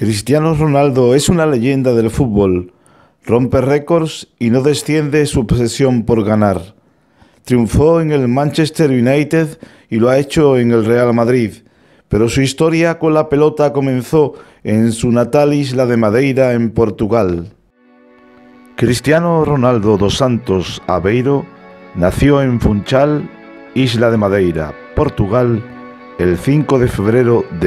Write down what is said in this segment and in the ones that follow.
Cristiano Ronaldo es una leyenda del fútbol, rompe récords y no desciende su obsesión por ganar. Triunfó en el Manchester United y lo ha hecho en el Real Madrid, pero su historia con la pelota comenzó en su natal isla de Madeira, en Portugal. Cristiano Ronaldo dos Santos Aveiro nació en Funchal, isla de Madeira, Portugal, el 5 de febrero de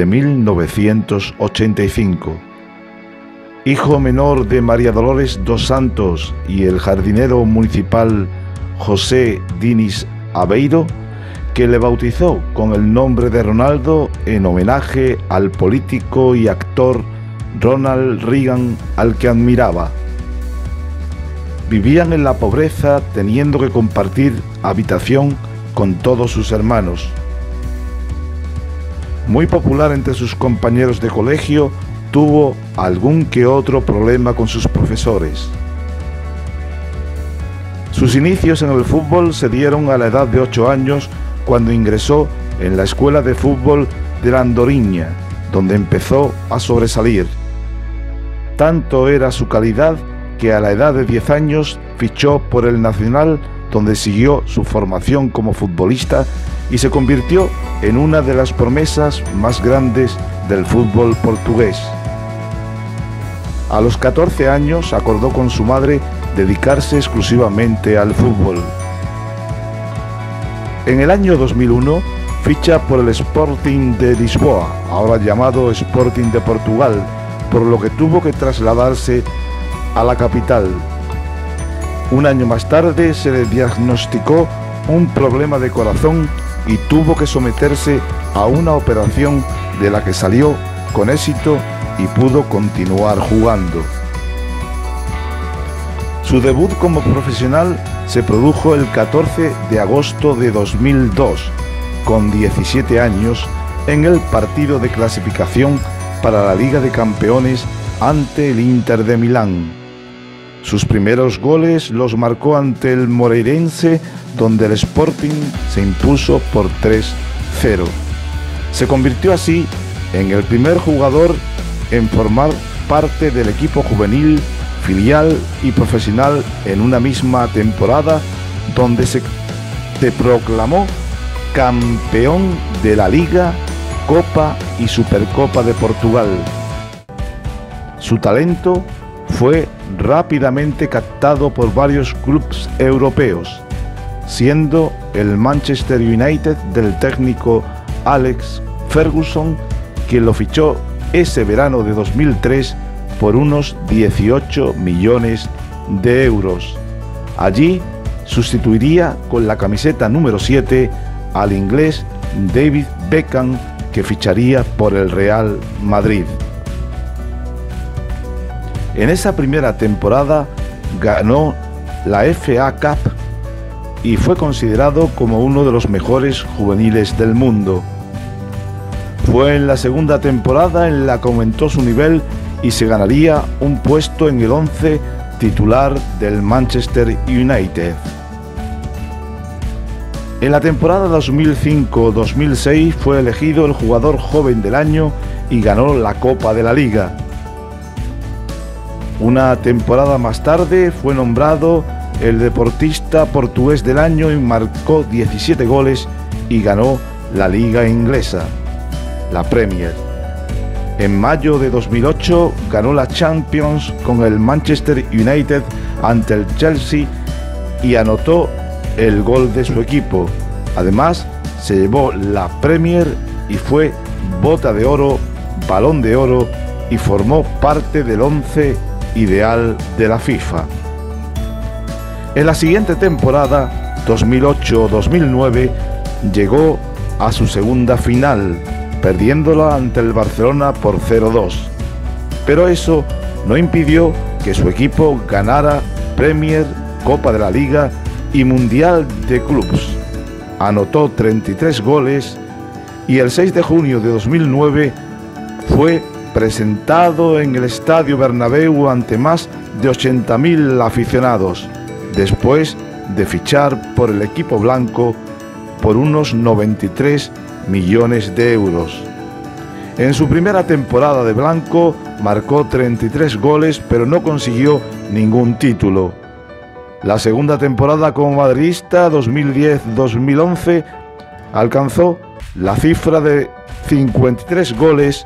1985. Hijo menor de María Dolores dos Santos y el jardinero municipal José Diniz Aveiro, que le bautizó con el nombre de Ronaldo en homenaje al político y actor Ronald Reagan, al que admiraba. Vivían en la pobreza, teniendo que compartir habitación con todos sus hermanos. Muy popular entre sus compañeros de colegio, tuvo algún que otro problema con sus profesores. Sus inicios en el fútbol se dieron a la edad de 8 años, cuando ingresó en la escuela de fútbol de la Andorinha, donde empezó a sobresalir. Tanto era su calidad que a la edad de 10 años fichó por el Nacional, donde siguió su formación como futbolista y se convirtió en una de las promesas más grandes del fútbol portugués. A los 14 años acordó con su madre dedicarse exclusivamente al fútbol. En el año 2001 ficha por el Sporting de Lisboa, ahora llamado Sporting de Portugal, por lo que tuvo que trasladarse a la capital. Un año más tarde se le diagnosticó un problema de corazón y tuvo que someterse a una operación de la que salió con éxito y pudo continuar jugando. Su debut como profesional se produjo el 14 de agosto de 2002, con 17 años, en el partido de clasificación para la Liga de Campeones ante el Inter de Milán. Sus primeros goles los marcó ante el Moreirense, donde el Sporting se impuso por 3-0. Se convirtió así en el primer jugador en formar parte del equipo juvenil, filial y profesional en una misma temporada, donde se proclamó campeón de la Liga, Copa y Supercopa de Portugal. Su talento fue rápidamente captado por varios clubes europeos, siendo el Manchester United del técnico Alex Ferguson quien lo fichó ese verano de 2003 por unos 18 millones de euros. Allí sustituiría con la camiseta número 7 al inglés David Beckham, que ficharía por el Real Madrid. En esa primera temporada ganó la FA Cup y fue considerado como uno de los mejores juveniles del mundo. Fue en la segunda temporada en la que aumentó su nivel y se ganaría un puesto en el 11 titular del Manchester United. En la temporada 2005-2006 fue elegido el jugador joven del año y ganó la Copa de la Liga. Una temporada más tarde fue nombrado el deportista portugués del año y marcó 17 goles y ganó la Liga Inglesa, la Premier. En mayo de 2008 ganó la Champions con el Manchester United ante el Chelsea y anotó el gol de su equipo. Además, se llevó la Premier y fue Bota de Oro, Balón de Oro y formó parte del 11 ideal de la FIFA. En la siguiente temporada, 2008-2009, llegó a su segunda final, perdiéndola ante el Barcelona por 0-2. Pero eso no impidió que su equipo ganara Premier, Copa de la Liga y Mundial de Clubes. Anotó 33 goles y el 6 de junio de 2009 fue presentado en el Estadio Bernabéu ante más de 80.000 aficionados, después de fichar por el equipo blanco por unos 93 millones de euros. En su primera temporada de blanco marcó 33 goles, pero no consiguió ningún título. La segunda temporada como madridista, 2010-2011, alcanzó la cifra de 53 goles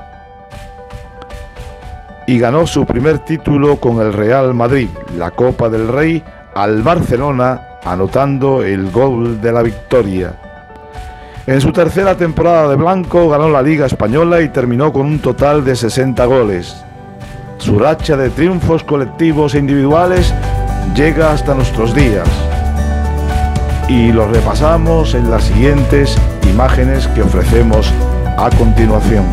y ganó su primer título con el Real Madrid, la Copa del Rey, al Barcelona, anotando el gol de la victoria. En su tercera temporada de blanco ganó la Liga Española y terminó con un total de 60 goles. Su racha de triunfos colectivos e individuales llega hasta nuestros días. Y lo repasamos en las siguientes imágenes que ofrecemos a continuación.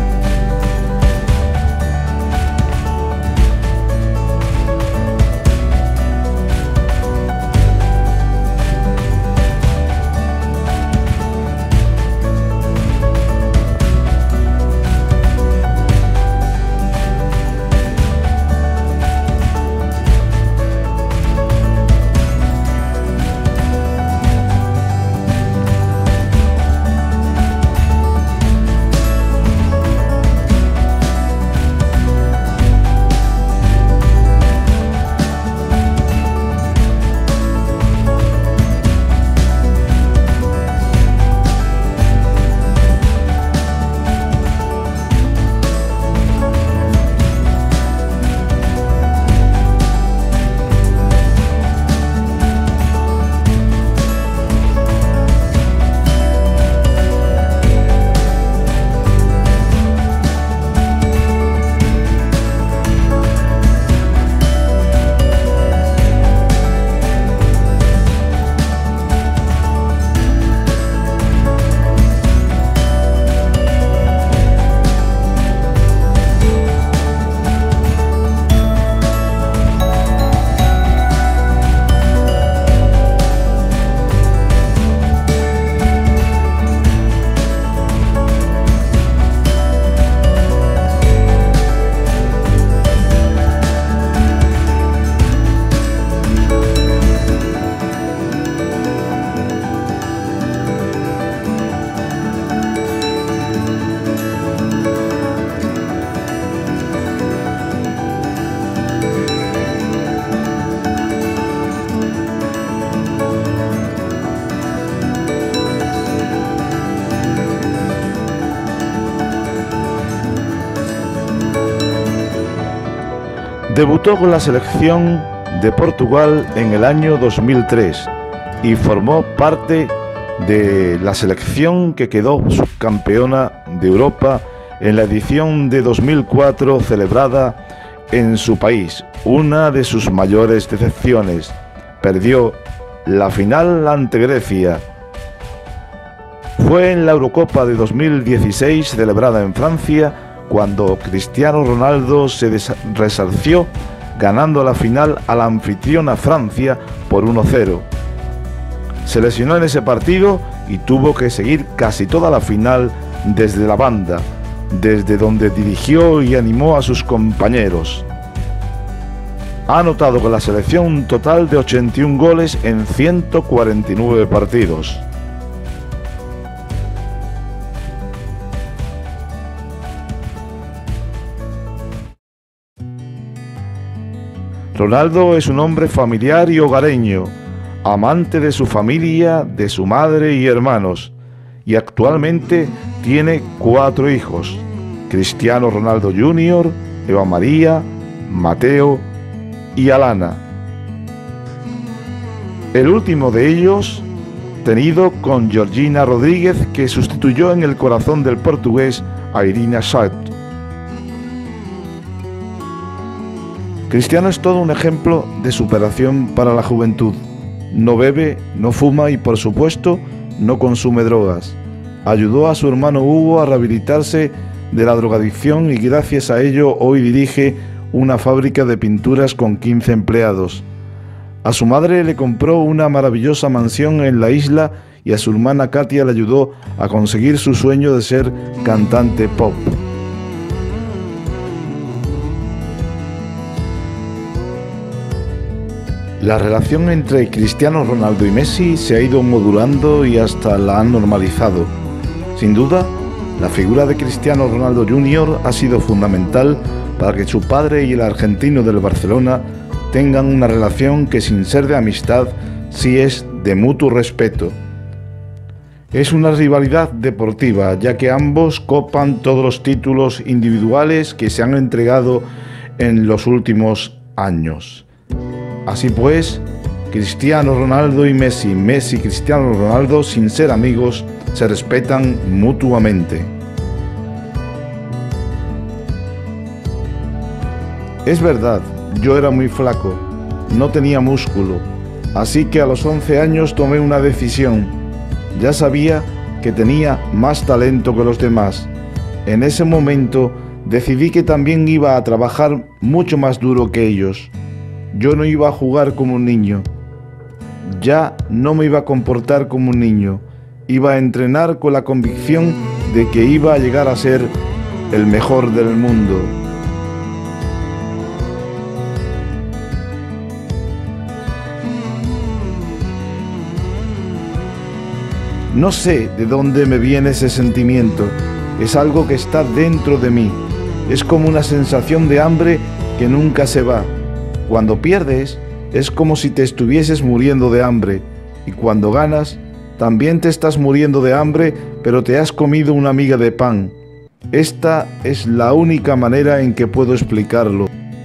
Debutó con la selección de Portugal en el año 2003 y formó parte de la selección que quedó subcampeona de Europa en la edición de 2004 celebrada en su país. Una de sus mayores decepciones: perdió la final ante Grecia. Fue en la Eurocopa de 2016 celebrada en Francia cuando Cristiano Ronaldo se resarció ganando la final a la anfitriona Francia por 1-0. Se lesionó en ese partido y tuvo que seguir casi toda la final desde la banda, desde donde dirigió y animó a sus compañeros. Ha anotado con la selección un total de 81 goles en 149 partidos. Ronaldo es un hombre familiar y hogareño, amante de su familia, de su madre y hermanos, y actualmente tiene 4 hijos: Cristiano Ronaldo Jr., Eva María, Mateo y Alana. El último de ellos tenido con Georgina Rodríguez, que sustituyó en el corazón del portugués a Irina Shayk. Cristiano es todo un ejemplo de superación para la juventud. No bebe, no fuma y, por supuesto, no consume drogas. Ayudó a su hermano Hugo a rehabilitarse de la drogadicción y gracias a ello hoy dirige una fábrica de pinturas con 15 empleados. A su madre le compró una maravillosa mansión en la isla y a su hermana Katia le ayudó a conseguir su sueño de ser cantante pop. La relación entre Cristiano Ronaldo y Messi se ha ido modulando y hasta la han normalizado. Sin duda, La figura de Cristiano Ronaldo Jr. ha sido fundamental para que su padre y el argentino del Barcelona tengan una relación que, sin ser de amistad, sí es de mutuo respeto. Es una rivalidad deportiva, ya que ambos copan todos los títulos individuales que se han entregado en los últimos años. Así pues, Cristiano Ronaldo y Messi, Messi y Cristiano Ronaldo, sin ser amigos, se respetan mutuamente. Es verdad, yo era muy flaco, no tenía músculo, así que a los 11 años tomé una decisión. Ya sabía que tenía más talento que los demás. En ese momento decidí que también iba a trabajar mucho más duro que ellos. Yo no iba a jugar como un niño. Ya no me iba a comportar como un niño. Iba a entrenar con la convicción de que iba a llegar a ser el mejor del mundo. No sé de dónde me viene ese sentimiento. Es algo que está dentro de mí. Es como una sensación de hambre que nunca se va. Cuando pierdes, es como si te estuvieses muriendo de hambre. Y cuando ganas, también te estás muriendo de hambre, pero te has comido una miga de pan. Esta es la única manera en que puedo explicarlo.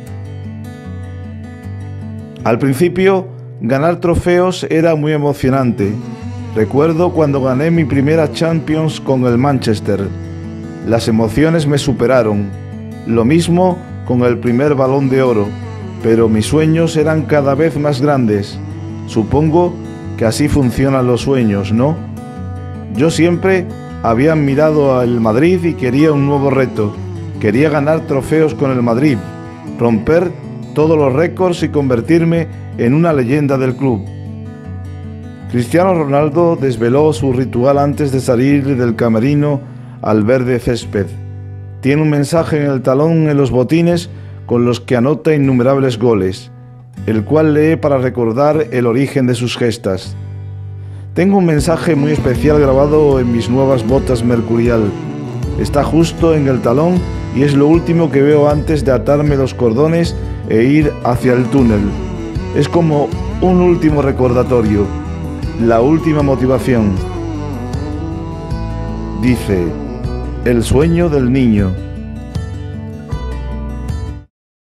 Al principio, ganar trofeos era muy emocionante. Recuerdo cuando gané mi primera Champions con el Manchester. Las emociones me superaron. Lo mismo con el primer Balón de Oro, pero mis sueños eran cada vez más grandes. Supongo que así funcionan los sueños, ¿no? Yo siempre había mirado al Madrid y quería un nuevo reto. Quería ganar trofeos con el Madrid, romper todos los récords y convertirme en una leyenda del club. Cristiano Ronaldo desveló su ritual antes de salir del camerino al verde césped. Tiene un mensaje en el talón en los botines con los que anota innumerables goles, el cual lee para recordar el origen de sus gestas. Tengo un mensaje muy especial grabado en mis nuevas botas Mercurial. Está justo en el talón y es lo último que veo antes de atarme los cordones e ir hacia el túnel. Es como un último recordatorio, la última motivación. Dice: el sueño del niño.